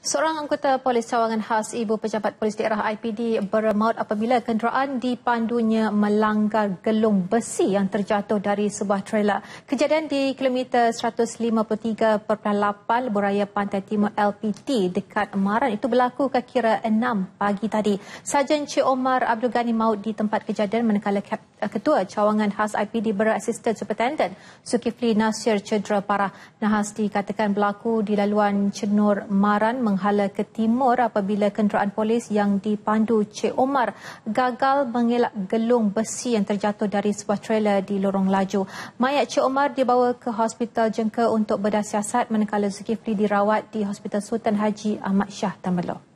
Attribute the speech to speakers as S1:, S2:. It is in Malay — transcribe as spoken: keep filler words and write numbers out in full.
S1: Seorang anggota Polis Cawangan Khas, Ibu Pejabat Polis Daerah I P D Bera Maut apabila kenderaan dipandunya melanggar gelung besi yang terjatuh dari sebuah treler. Kejadian di kilometer seratus lima puluh tiga perpuluhan lapan Lebuhraya Pantai Timur L P T dekat Maran itu berlaku kira enam pagi tadi. Sarjan Cik Omar Abdul Ghani Maut di tempat kejadian manakala Ketua Cawangan Khas I P D Bera Assistant Superintendent Zulkifli Nasir cedera parah. Nahas dikatakan berlaku di laluan Cenur Maran menghala ke timur apabila kenderaan polis yang dipandu Cik Omar gagal mengelak gelung besi yang terjatuh dari sebuah trailer di lorong laju. Mayat Cik Omar dibawa ke Hospital Jengka untuk bedah siasat manakala Zulkifli dirawat di Hospital Sultan Haji Ahmad Shah Tambelor.